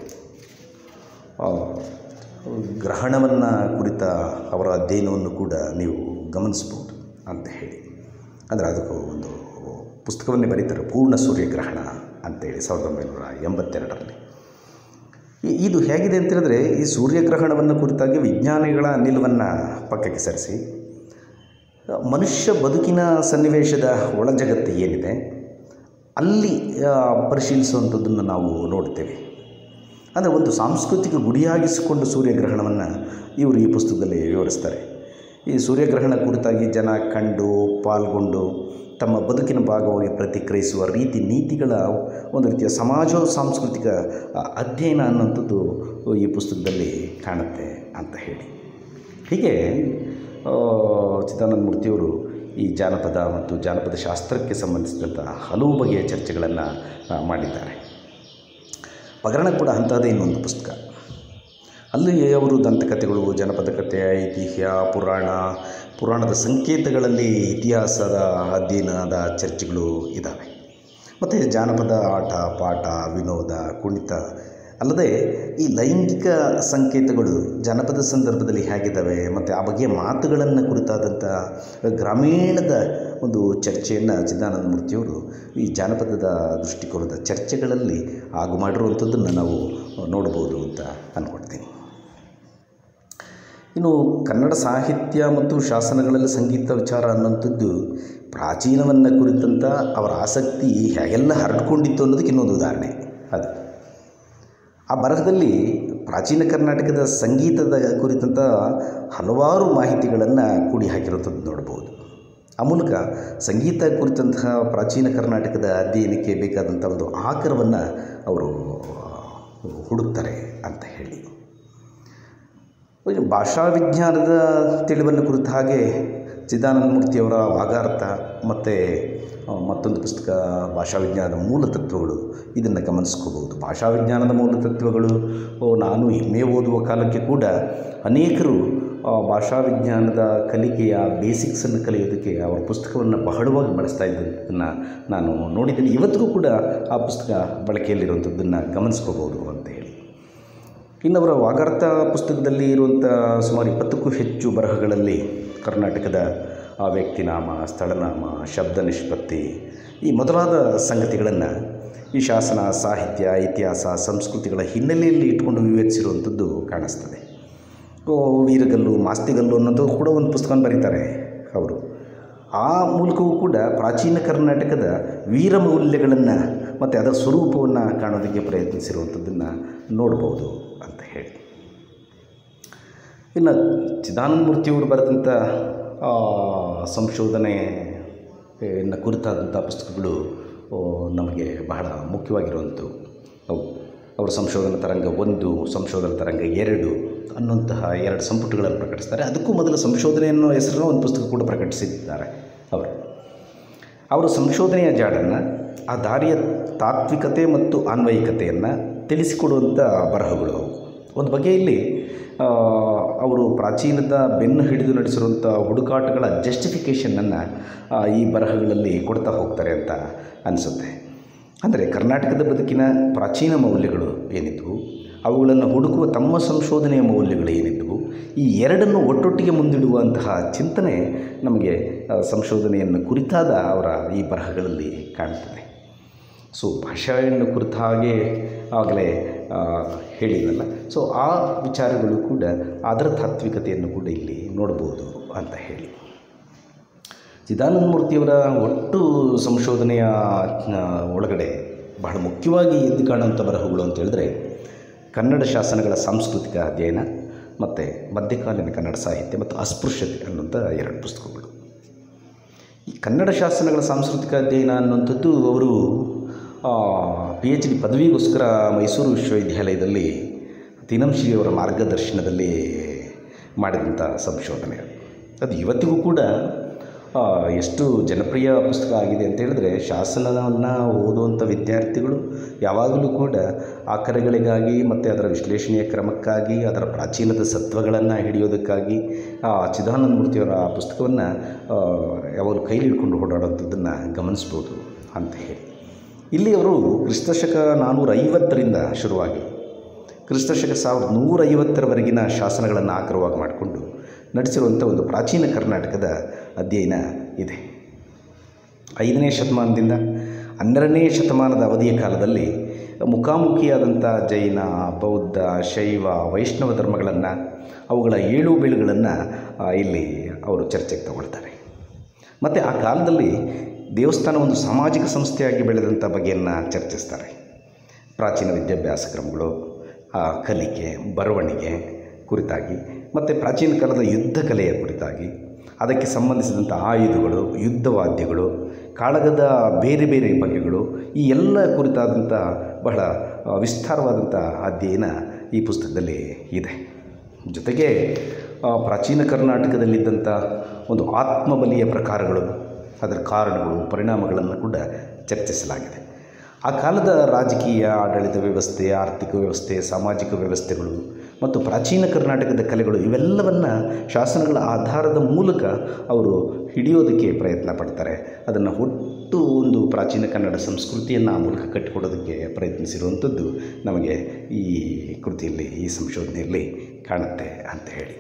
ಗ್ರಹಣವನ್ನು ಕುರಿತ ಅವರ ಅಧ್ಯಯನವನ್ನು ಕೂಡ ನೀವು ಗಮನಿಸ್ಬೋದು ಅಂತ ಹೇಳಿ. ಅಂದರೆ ಅದಕ್ಕೂ ಒಂದು ಪುಸ್ತಕವನ್ನೇ ಬರೀತಾರೆ, ಪೂರ್ಣ ಸೂರ್ಯಗ್ರಹಣ ಅಂತೇಳಿ ಸಾವಿರದ ಒಂಬೈನೂರ ಎಂಬತ್ತೆರಡರಲ್ಲಿ. ಇದು ಹೇಗಿದೆ ಅಂತ ಹೇಳಿದ್ರೆ, ಈ ಸೂರ್ಯಗ್ರಹಣವನ್ನು ಕುರಿತಾಗಿ ವಿಜ್ಞಾನಿಗಳ ನಿಲುವನ್ನು ಪಕ್ಕಕ್ಕೆ ಸರಿಸಿ ಮನುಷ್ಯ ಬದುಕಿನ ಸನ್ನಿವೇಶದ ಒಳ ಜಗತ್ತು ಏನಿದೆ ಅಲ್ಲಿ ಪರಿಶೀಲಿಸುವಂಥದ್ದನ್ನು ನಾವು ನೋಡ್ತೇವೆ. ಅಂದರೆ ಒಂದು ಸಾಂಸ್ಕೃತಿಕ ಗುಡಿಯಾಗಿಸಿಕೊಂಡು ಸೂರ್ಯಗ್ರಹಣವನ್ನು ಇವರು ಈ ಪುಸ್ತಕದಲ್ಲಿ ವಿವರಿಸ್ತಾರೆ. ಈ ಸೂರ್ಯಗ್ರಹಣ ಕುರಿತಾಗಿ ಜನ ಕಂಡು ಪಾಲ್ಗೊಂಡು ತಮ್ಮ ಬದುಕಿನ ಭಾಗವಾಗಿ ಪ್ರತಿಕ್ರಿಯಿಸುವ ರೀತಿ ನೀತಿಗಳ ಒಂದು ರೀತಿಯ ಸಮಾಜೋ ಸಾಂಸ್ಕೃತಿಕ ಅಧ್ಯಯನ ಅನ್ನುವಂಥದ್ದು ಈ ಪುಸ್ತಕದಲ್ಲಿ ಕಾಣುತ್ತೆ ಅಂತ ಹೇಳಿ. ಹೀಗೆ ಚಿದಾನಂದ ಮೂರ್ತಿಯವರು ಈ ಜಾನಪದ ಮತ್ತು ಜಾನಪದ ಶಾಸ್ತ್ರಕ್ಕೆ ಸಂಬಂಧಿಸಿದಂಥ ಹಲವು ಬಗೆಯ ಚರ್ಚೆಗಳನ್ನು ಮಾಡಿದ್ದಾರೆ. ಪಗರಣ ಕೂಡ ಅಂಥದ್ದೇ ಇನ್ನೊಂದು ಪುಸ್ತಕ. ಅಲ್ಲಿ ಅವರು ದಂತಕಥೆಗಳು, ಜನಪದ ಕಥೆ, ಐತಿಹ್ಯ, ಪುರಾಣ, ಪುರಾಣದ ಸಂಕೇತಗಳಲ್ಲಿ ಇತಿಹಾಸದ ಅಧ್ಯಯನದ ಚರ್ಚೆಗಳು ಇದ್ದಾವೆ. ಮತ್ತು ಜಾನಪದ ಆಟ ಪಾಠ, ವಿನೋದ, ಕುಣಿತ ಅಲ್ಲದೆ ಈ ಲೈಂಗಿಕ ಸಂಕೇತಗಳು ಜನಪದ ಸಂದರ್ಭದಲ್ಲಿ ಹೇಗಿದ್ದಾವೆ ಮತ್ತು ಆ ಬಗೆಯ ಮಾತುಗಳನ್ನು ಕುರಿತಾದಂಥ ಗ್ರಾಮೀಣದ ಒಂದು ಚರ್ಚೆಯನ್ನು ಚಿದಾನಂದ ಮೂರ್ತಿಯವರು ಈ ಜಾನಪದದ ದೃಷ್ಟಿಕೋನದ ಚರ್ಚೆಗಳಲ್ಲಿ ಆಗು ಮಾಡಿರುವಂಥದ್ದನ್ನು ನಾವು ನೋಡ್ಬೋದು ಅಂತ ಅಂದ್ಕೊಳ್ತೀನಿ. ಇನ್ನು ಕನ್ನಡ ಸಾಹಿತ್ಯ ಮತ್ತು ಶಾಸನಗಳಲ್ಲಿ ಸಂಗೀತ ವಿಚಾರ ಅನ್ನುವಂಥದ್ದು ಪ್ರಾಚೀನವನ್ನು ಕುರಿತಂಥ ಅವರ ಆಸಕ್ತಿ ಹೇಗೆಲ್ಲ ಹರಡ್ಕೊಂಡಿತ್ತು ಅನ್ನೋದಕ್ಕೆ ಇನ್ನೊಂದು ಉದಾಹರಣೆ ಅದು. ಆ ಬರಹದಲ್ಲಿ ಪ್ರಾಚೀನ ಕರ್ನಾಟಕದ ಸಂಗೀತದ ಕುರಿತಂಥ ಹಲವಾರು ಮಾಹಿತಿಗಳನ್ನು ಕೂಡಿ ಹಾಕಿರುವಂಥದ್ದು ನೋಡ್ಬೋದು. ಆ ಮೂಲಕ ಸಂಗೀತ ಕುರಿತಂತಹ ಪ್ರಾಚೀನ ಕರ್ನಾಟಕದ ಅಧ್ಯಯನಕ್ಕೆ ಬೇಕಾದಂಥ ಒಂದು ಆಕರವನ್ನು ಅವರು ಹುಡುಕ್ತಾರೆ ಅಂತ ಹೇಳಿ. ಭಾಷಾ ವಿಜ್ಞಾನದ ತಿಳಿವನ್ನು ಕುರಿತ ಹಾಗೆ ಚಿದಾನಂದ ಮೂರ್ತಿಯವರ ವಾಗಾರ್ಥ ಮತ್ತು ಮತ್ತೊಂದು ಪುಸ್ತಕ ಭಾಷಾ ವಿಜ್ಞಾನದ ಮೂಲ ತತ್ವಗಳು, ಇದನ್ನು ಗಮನಿಸ್ಕೋಬೋದು. ಭಾಷಾ ವಿಜ್ಞಾನದ ಮೂಲ ತತ್ವಗಳು ನಾನು ಎಮ್ ಎ ಓದುವ ಕಾಲಕ್ಕೆ ಕೂಡ ಅನೇಕರು ಭಾಷಾ ವಿಜ್ಞಾನದ ಕಲಿಕೆಯ ಬೇಸಿಕ್ಸನ್ನು ಕಲಿಯೋದಕ್ಕೆ ಅವರ ಪುಸ್ತಕವನ್ನು ಬಹಳವಾಗಿ ಬಳಸ್ತಾ ಇದ್ದದನ್ನು ನಾನು ನೋಡಿದ್ದೀನಿ. ಇವತ್ತಿಗೂ ಕೂಡ ಆ ಪುಸ್ತಕ ಬಳಕೆಯಲ್ಲಿರುವಂಥದ್ದನ್ನು ಗಮನಿಸ್ಕೋಬೋದು ಅಂತ ಹೇಳಿ. ಇನ್ನು ಅವರ ವಾಗಾರ್ಥ ಪುಸ್ತಕದಲ್ಲಿ ಇರುವಂಥ ಸುಮಾರು ಇಪ್ಪತ್ತಕ್ಕೂ ಹೆಚ್ಚು ಬರಹಗಳಲ್ಲಿ ಕರ್ನಾಟಕದ ಆ ವ್ಯಕ್ತಿನಾಮ, ಸ್ಥಳನಾಮ, ಶಬ್ದ ನಿಷ್ಪತ್ತಿ ಈ ಮೊದಲಾದ ಸಂಗತಿಗಳನ್ನು ಈ ಶಾಸನ, ಸಾಹಿತ್ಯ, ಇತಿಹಾಸ, ಸಂಸ್ಕೃತಿಗಳ ಹಿನ್ನೆಲೆಯಲ್ಲಿ ಇಟ್ಕೊಂಡು ವಿವೇಚಿಸಿರುವಂಥದ್ದು ಕಾಣಿಸ್ತದೆ. ವೀರಗಲ್ಲು, ಮಾಸ್ತಿಗಲ್ಲು ಅನ್ನೋದು ಕೂಡ ಒಂದು ಪುಸ್ತಕ ಬರೀತಾರೆ ಅವರು. ಆ ಮೂಲಕವೂ ಕೂಡ ಪ್ರಾಚೀನ ಕರ್ನಾಟಕದ ವೀರ ಮೌಲ್ಯಗಳನ್ನು ಮತ್ತು ಅದರ ಸ್ವರೂಪವನ್ನು ಕಾಣೋದಕ್ಕೆ ಪ್ರಯತ್ನಿಸಿರುವಂಥದ್ದನ್ನು ನೋಡ್ಬೋದು ಅಂತ ಹೇಳಿ. ಇನ್ನು ಚಿದಾನಂದ ಮೂರ್ತಿಯವರು ಬರೆದಂಥ ಸಂಶೋಧನೆಯನ್ನು ಕುರಿತಾದಂಥ ಪುಸ್ತಕಗಳು ನಮಗೆ ಬಹಳ ಮುಖ್ಯವಾಗಿರುವಂಥವು. ಅವು ಅವರ ಸಂಶೋಧನಾ ತರಂಗ ಒಂದು, ಸಂಶೋಧನಾ ತರಂಗ ಎರಡು ಅನ್ನುವಂತಹ ಎರಡು ಸಂಪುಟಗಳನ್ನು ಪ್ರಕಟಿಸ್ತಾರೆ. ಅದಕ್ಕೂ ಮೊದಲು ಸಂಶೋಧನೆ ಅನ್ನೋ ಹೆಸರನ್ನು ಒಂದು ಪುಸ್ತಕ ಕೂಡ ಪ್ರಕಟಿಸಿದ್ದಾರೆ ಅವರು. ಅವರ ಸಂಶೋಧನೆಯ ಜಾಡನ್ನು, ಆ ದಾರಿಯ ತಾತ್ವಿಕತೆ ಮತ್ತು ಅನ್ವಯಿಕತೆಯನ್ನು ತಿಳಿಸಿಕೊಡುವಂಥ ಬರಹಗಳು ಅವು. ಒಂದು ಬಗೆಯಲ್ಲಿ ಅವರು ಪ್ರಾಚೀನದ ಬೆನ್ನು ಹಿಡಿದು ನಡೆಸಿರುವಂಥ ಹುಡುಕಾಟಗಳ ಜಸ್ಟಿಫಿಕೇಷನನ್ನು ಈ ಬರಹಗಳಲ್ಲಿ ಕೊಡ್ತಾ ಹೋಗ್ತಾರೆ ಅಂತ ಅನಿಸುತ್ತೆ. ಅಂದರೆ ಕರ್ನಾಟಕದ ಬದುಕಿನ ಪ್ರಾಚೀನ ಮೌಲ್ಯಗಳು ಏನಿದ್ವು ಅವುಗಳನ್ನು ಹುಡುಕುವ ತಮ್ಮ ಸಂಶೋಧನೆಯ ಮೌಲ್ಯಗಳೇನಿದ್ದವು, ಈ ಎರಡನ್ನು ಒಟ್ಟೊಟ್ಟಿಗೆ ಮುಂದಿಡುವಂತಹ ಚಿಂತನೆ ನಮಗೆ ಸಂಶೋಧನೆಯನ್ನು ಕುರಿತಾದ ಅವರ ಈ ಬರಹಗಳಲ್ಲಿ ಕಾಣ್ತದೆ. ಸೊ ಭಾಷೆಯನ್ನು ಕುರಿತ ಹಾಗೆ ಆಗಲೇ ಹೇಳಿದ್ನಲ್ಲ, ಸೊ ಆ ವಿಚಾರಗಳು ಕೂಡ ಅದರ ತಾತ್ವಿಕತೆಯನ್ನು ಕೂಡ ಇಲ್ಲಿ ನೋಡ್ಬೋದು ಅಂತ ಹೇಳಿ. ಚಿದಾನಂದ ಮೂರ್ತಿಯವರ ಒಟ್ಟು ಸಂಶೋಧನೆಯ ಒಳಗಡೆ ಬಹಳ ಮುಖ್ಯವಾಗಿ ಎದ್ದು ಕಾಣುವಂಥ ಬರಹಗಳು ಅಂತ ಹೇಳಿದ್ರೆ ಕನ್ನಡ ಶಾಸನಗಳ ಸಾಂಸ್ಕೃತಿಕ ಅಧ್ಯಯನ ಮತ್ತು ಮಧ್ಯಕಾಲೀನ ಕನ್ನಡ ಸಾಹಿತ್ಯ ಮತ್ತು ಅಸ್ಪೃಶ್ಯತೆ ಅನ್ನುವಂಥ ಎರಡು ಪುಸ್ತಕಗಳು. ಈ ಕನ್ನಡ ಶಾಸನಗಳ ಸಾಂಸ್ಕೃತಿಕ ಅಧ್ಯಯನ ಅನ್ನುವಂಥದ್ದು ಅವರು ಪಿ ಎಚ್ ಡಿ ಪದವಿಗೋಸ್ಕರ ಮೈಸೂರು ವಿಶ್ವವಿದ್ಯಾಲಯದಲ್ಲಿ ತೀನಂಶ್ರೀಯವರ ಮಾರ್ಗದರ್ಶನದಲ್ಲಿ ಮಾಡಿದಂಥ ಸಂಶೋಧನೆ. ಅದು ಇವತ್ತಿಗೂ ಕೂಡ ಎಷ್ಟು ಜನಪ್ರಿಯ ಪುಸ್ತಕ ಆಗಿದೆ ಅಂತ ಹೇಳಿದ್ರೆ, ಶಾಸನವನ್ನು ಓದುವಂಥ ವಿದ್ಯಾರ್ಥಿಗಳು ಯಾವಾಗಲೂ ಕೂಡ ಆ ಕರೆಗಳಿಗಾಗಿ ಮತ್ತು ಅದರ ವಿಶ್ಲೇಷಣೆಯ ಕ್ರಮಕ್ಕಾಗಿ, ಅದರ ಪ್ರಾಚೀನದ ಸತ್ವಗಳನ್ನು ಹಿಡಿಯೋದಕ್ಕಾಗಿ ಚಿದಾನಂದ ಮೂರ್ತಿಯವರ ಆ ಪುಸ್ತಕವನ್ನು ಯಾವಾಗಲೂ ಕೈಲಿ ಹಿಡ್ಕೊಂಡು ಓಡಾಡೋಂಥದ್ದನ್ನು ಗಮನಿಸ್ಬೋದು ಅಂತ ಹೇಳಿ. ಇಲ್ಲಿ ಅವರು ಕ್ರಿಸ್ತಶಕ ನಾನ್ನೂರ ಐವತ್ತರಿಂದ ಶುರುವಾಗಿ ಕ್ರಿಸ್ತಶಕ ಸಾವಿರದ ನೂರೈವತ್ತರವರೆಗಿನ ಶಾಸನಗಳನ್ನು ಆಕರವಾಗಿ ಮಾಡಿಕೊಂಡು ನಡೆಸಿರುವಂಥ ಒಂದು ಪ್ರಾಚೀನ ಕರ್ನಾಟಕದ ಅಧ್ಯಯನ ಇದೆ. ಐದನೇ ಶತಮಾನದಿಂದ ಹನ್ನೆರಡನೇ ಶತಮಾನದ ಅವಧಿಯ ಕಾಲದಲ್ಲಿ ಮುಖಾಮುಖಿಯಾದಂಥ ಜೈನ, ಬೌದ್ಧ, ಶೈವ, ವೈಷ್ಣವ ಧರ್ಮಗಳನ್ನು, ಅವುಗಳ ಏಳು ಬೀಳುಗಳನ್ನು ಇಲ್ಲಿ ಅವರು ಚರ್ಚೆಗೆ ತಗೊಳ್ತಾರೆ. ಮತ್ತು ಆ ಕಾಲದಲ್ಲಿ ದೇವಸ್ಥಾನ ಒಂದು ಸಾಮಾಜಿಕ ಸಂಸ್ಥೆಯಾಗಿ ಬೆಳೆದಂಥ ಬಗೆಯನ್ನು ಚರ್ಚಿಸ್ತಾರೆ. ಪ್ರಾಚೀನ ವಿದ್ಯಾಭ್ಯಾಸ ಕ್ರಮಗಳು, ಕಲಿಕೆ, ಬರವಣಿಗೆ ಕುರಿತಾಗಿ, ಮತ್ತು ಪ್ರಾಚೀನ ಕಾಲದ ಯುದ್ಧ ಕಲೆಯ ಕುರಿತಾಗಿ, ಅದಕ್ಕೆ ಸಂಬಂಧಿಸಿದಂಥ ಆಯುಧಗಳು, ಯುದ್ಧವಾದ್ಯಗಳು, ಕಾಳಗದ ಬೇರೆ ಬೇರೆ ಬಗೆಗಳು, ಈ ಎಲ್ಲ ಕುರಿತಾದಂಥ ಬಹಳ ವಿಸ್ತಾರವಾದಂಥ ಅಧ್ಯಯನ ಈ ಪುಸ್ತಕದಲ್ಲಿ ಇದೆ. ಜೊತೆಗೆ ಪ್ರಾಚೀನ ಕರ್ನಾಟಕದಲ್ಲಿದ್ದಂಥ ಒಂದು ಆತ್ಮಬಲಿಯ ಪ್ರಕಾರಗಳು, ಅದರ ಕಾರಣಗಳು, ಪರಿಣಾಮಗಳನ್ನು ಕೂಡ ಚರ್ಚಿಸಲಾಗಿದೆ. ಆ ಕಾಲದ ರಾಜಕೀಯ, ಆಡಳಿತ ವ್ಯವಸ್ಥೆ, ಆರ್ಥಿಕ ವ್ಯವಸ್ಥೆ, ಸಾಮಾಜಿಕ ವ್ಯವಸ್ಥೆಗಳು ಮತ್ತು ಪ್ರಾಚೀನ ಕರ್ನಾಟಕದ ಕಲೆಗಳು ಇವೆಲ್ಲವನ್ನು ಶಾಸನಗಳ ಆಧಾರದ ಮೂಲಕ ಅವರು ಹಿಡಿಯೋದಕ್ಕೆ ಪ್ರಯತ್ನ ಪಡ್ತಾರೆ. ಅದನ್ನು ಒಟ್ಟು ಒಂದು ಪ್ರಾಚೀನ ಕನ್ನಡ ಸಂಸ್ಕೃತಿಯನ್ನು ಆ ಮೂಲಕ ಕಟ್ಟಿಕೊಡೋದಕ್ಕೆ ಪ್ರಯತ್ನಿಸಿರುವಂಥದ್ದು ನಮಗೆ ಈ ಕೃತಿಯಲ್ಲಿ, ಈ ಸಂಶೋಧನೆಯಲ್ಲಿ ಕಾಣುತ್ತೆ ಅಂತ ಹೇಳಿ.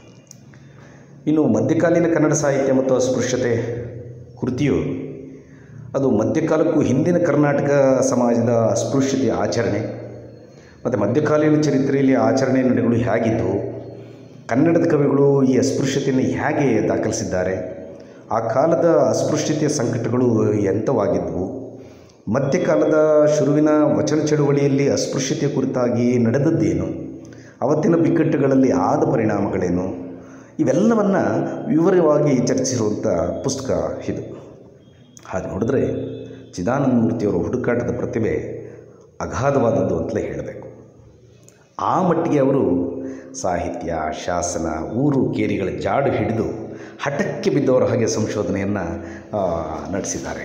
ಇನ್ನು ಮಧ್ಯಕಾಲೀನ ಕನ್ನಡ ಸಾಹಿತ್ಯ ಮತ್ತು ಅಸ್ಪೃಶ್ಯತೆ ಕೃತಿಯು ಅದು ಮಧ್ಯಕಾಲಕ್ಕೂ ಹಿಂದಿನ ಕರ್ನಾಟಕ ಸಮಾಜದ ಅಸ್ಪೃಶ್ಯತೆಯ ಆಚರಣೆ ಮತ್ತು ಮಧ್ಯಕಾಲೀನ ಚರಿತ್ರೆಯಲ್ಲಿ ಆಚರಣೆ ನಡೆಗಳು ಹೇಗಿದ್ದವು, ಕನ್ನಡದ ಕವಿಗಳು ಈ ಅಸ್ಪೃಶ್ಯತೆಯನ್ನು ಹೇಗೆ ದಾಖಲಿಸಿದ್ದಾರೆ, ಆ ಕಾಲದ ಅಸ್ಪೃಶ್ಯತೆಯ ಸಂಕಟಗಳು ಎಂಥವಾಗಿದ್ದವು, ಮಧ್ಯಕಾಲದ ಶುರುವಿನ ವಚನ ಚಳುವಳಿಯಲ್ಲಿ ಅಸ್ಪೃಶ್ಯತೆಯ ಕುರಿತಾಗಿ ನಡೆದದ್ದೇನು, ಅವತ್ತಿನ ಬಿಕ್ಕಟ್ಟುಗಳಲ್ಲಿ ಆದ ಪರಿಣಾಮಗಳೇನು, ಇವೆಲ್ಲವನ್ನು ವಿವರವಾಗಿ ಚರ್ಚಿಸಿರುವಂಥ ಪುಸ್ತಕ ಇದು. ಹಾಗೆ ನೋಡಿದ್ರೆ ಚಿದಾನಂದ ಮೂರ್ತಿಯವರ ಹುಡುಕಾಟದ ಪ್ರತಿಭೆ ಅಗಾಧವಾದದ್ದು ಅಂತಲೇ ಹೇಳಬೇಕು. ಆ ಮಟ್ಟಿಗೆ ಅವರು ಸಾಹಿತ್ಯ, ಶಾಸನ, ಊರು ಕೇರಿಗಳ ಜಾಡು ಹಿಡಿದು ಹಠಕ್ಕೆ ಬಿದ್ದವರ ಹಾಗೆ ಸಂಶೋಧನೆಯನ್ನು ನಡೆಸಿದ್ದಾರೆ.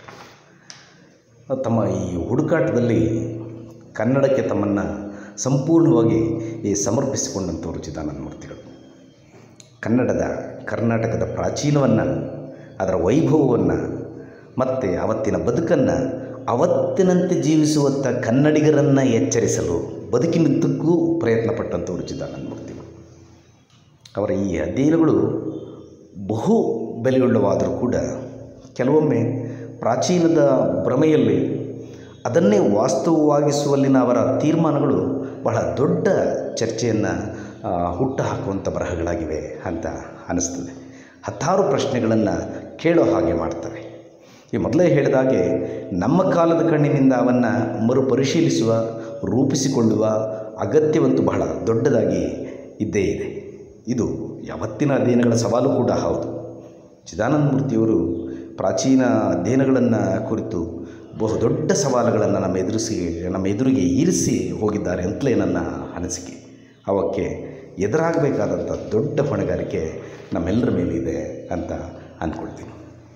ತಮ್ಮ ಈ ಹುಡುಕಾಟದಲ್ಲಿ ಕನ್ನಡಕ್ಕೆ ತಮ್ಮನ್ನು ಸಂಪೂರ್ಣವಾಗಿ ಈ ಸಮರ್ಪಿಸಿಕೊಂಡಂಥವರು ಚಿದಾನಂದ ಮೂರ್ತಿಗಳು. ಕನ್ನಡದ, ಕರ್ನಾಟಕದ ಪ್ರಾಚೀನವನ್ನು, ಅದರ ವೈಭವವನ್ನು ಮತ್ತು ಅವತ್ತಿನ ಬದುಕನ್ನು ಅವತ್ತಿನಂತೆ ಜೀವಿಸುವಂಥ ಕನ್ನಡಿಗರನ್ನು ಎಚ್ಚರಿಸಲು ಬದುಕಿನುದ್ದಕ್ಕೂ ಪ್ರಯತ್ನ ಪಟ್ಟಂಥವರು ಚಿದಾನಂದ ಮೂರ್ತಿಗಳು. ಅವರ ಈ ಅಧ್ಯಯನಗಳು ಬಹು ಬೆಲೆಯುಳ್ಳವಾದರೂ ಕೂಡ ಕೆಲವೊಮ್ಮೆ ಪ್ರಾಚೀನದ ಭ್ರಮೆಯಲ್ಲಿ ಅದನ್ನೇ ವಾಸ್ತವವಾಗಿಸುವಲ್ಲಿನ ಅವರ ತೀರ್ಮಾನಗಳು ಬಹಳ ದೊಡ್ಡ ಚರ್ಚೆಯನ್ನು ಹುಟ್ಟು ಹಾಕುವಂಥ ಬರಹಗಳಾಗಿವೆ ಅಂತ ಅನ್ನಿಸ್ತದೆ. ಹತ್ತಾರು ಪ್ರಶ್ನೆಗಳನ್ನು ಕೇಳೋ ಹಾಗೆ ಮಾಡ್ತವೆ. ಈ ಮೊದಲೇ ಹೇಳಿದಾಗೆ ನಮ್ಮ ಕಾಲದ ಕಣ್ಣಿನಿಂದ ಅವನ್ನು ಮರುಪರಿಶೀಲಿಸುವ, ರೂಪಿಸಿಕೊಳ್ಳುವ ಅಗತ್ಯವಂತೂ ಬಹಳ ದೊಡ್ಡದಾಗಿ ಇದ್ದೇ ಇದೆ. ಇದು ಯಾವತ್ತಿನ ಅಧ್ಯಯನಗಳ ಸವಾಲು ಕೂಡ ಹೌದು. ಚಿದಾನಂದ ಮೂರ್ತಿಯವರು ಪ್ರಾಚೀನ ಅಧ್ಯಯನಗಳನ್ನು ಕುರಿತು ಬಹುದೊಡ್ಡ ಸವಾಲುಗಳನ್ನು ನಮ್ಮ ಎದುರಿಸಿ ನಮ್ಮ ಎದುರಿಗೆ ಇರಿಸಿ ಹೋಗಿದ್ದಾರೆ ಅಂತಲೇ ನನ್ನ ಅನಿಸಿಕೆ. ಅವಕ್ಕೆ ಎದುರಾಗಬೇಕಾದಂಥ ದೊಡ್ಡ ಹೊಣೆಗಾರಿಕೆ ನಮ್ಮೆಲ್ಲರ ಮೇಲಿದೆ ಅಂತ ಅಂದ್ಕೊಳ್ತೀನಿ.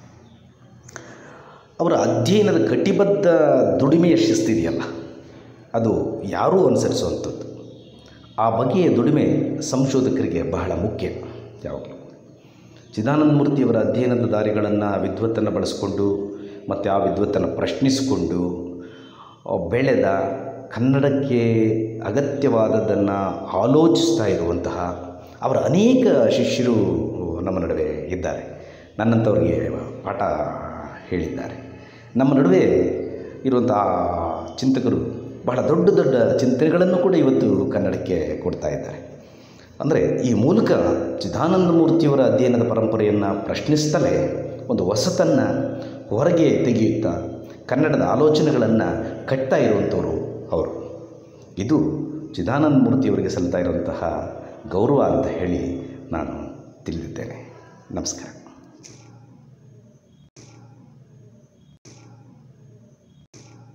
ಅವರ ಅಧ್ಯಯನದ ಕಟಿಬದ್ಧ ದುಡಿಮೆಯ ಶಿಸ್ತಿದೆಯಲ್ಲ, ಅದು ಯಾರೂ ಅನುಸರಿಸುವಂಥದ್ದು. ಆ ಬಗೆಯ ದುಡಿಮೆ ಸಂಶೋಧಕರಿಗೆ ಬಹಳ ಮುಖ್ಯ. ಯಾವಾಗಲೂ ಚಿದಾನಂದ ಮೂರ್ತಿಯವರ ಅಧ್ಯಯನದ ದಾರಿಗಳನ್ನು, ವಿದ್ವತ್ತನ್ನು ಬಳಸಿಕೊಂಡು ಮತ್ತು ಆ ವಿದ್ವತ್ತನ್ನು ಪ್ರಶ್ನಿಸಿಕೊಂಡು ಬೆಳೆದ ಕನ್ನಡಕ್ಕೆ ಅಗತ್ಯವಾದದ್ದನ್ನು ಆಲೋಚಿಸ್ತಾ ಇರುವಂತಹ ಅವರ ಅನೇಕ ಶಿಷ್ಯರು ನಮ್ಮ ನಡುವೆ ಇದ್ದಾರೆ. ನನ್ನಂಥವ್ರಿಗೆ ಪಾಠ ಹೇಳಿದ್ದಾರೆ. ನಮ್ಮ ನಡುವೆ ಇರುವಂತಹ ಚಿಂತಕರು ಬಹಳ ದೊಡ್ಡ ದೊಡ್ಡ ಚಿಂತನೆಗಳನ್ನು ಕೂಡ ಇವತ್ತು ಕನ್ನಡಕ್ಕೆ ಕೊಡ್ತಾ ಇದ್ದಾರೆ. ಅಂದರೆ ಈ ಮೂಲಕ ಚಿದಾನಂದ ಮೂರ್ತಿಯವರ ಅಧ್ಯಯನದ ಪರಂಪರೆಯನ್ನು ಪ್ರಶ್ನಿಸ್ತಲೇ ಒಂದು ಹೊಸತನ್ನು ಹೊರಗೆ ತೆಗೆಯುತ್ತಾ ಕನ್ನಡದ ಆಲೋಚನೆಗಳನ್ನು ಕಟ್ತಾ ಇರುವಂಥವರು ಅವರು. ಇದು ಚಿದಾನಂದ ಮೂರ್ತಿಯವರಿಗೆ ಸಲ್ತಾ ಇರುವಂತಹ ಗೌರವ ಅಂತ ಹೇಳಿ ನಾನು ತಿಳಿದಿದ್ದೇನೆ. ನಮಸ್ಕಾರ.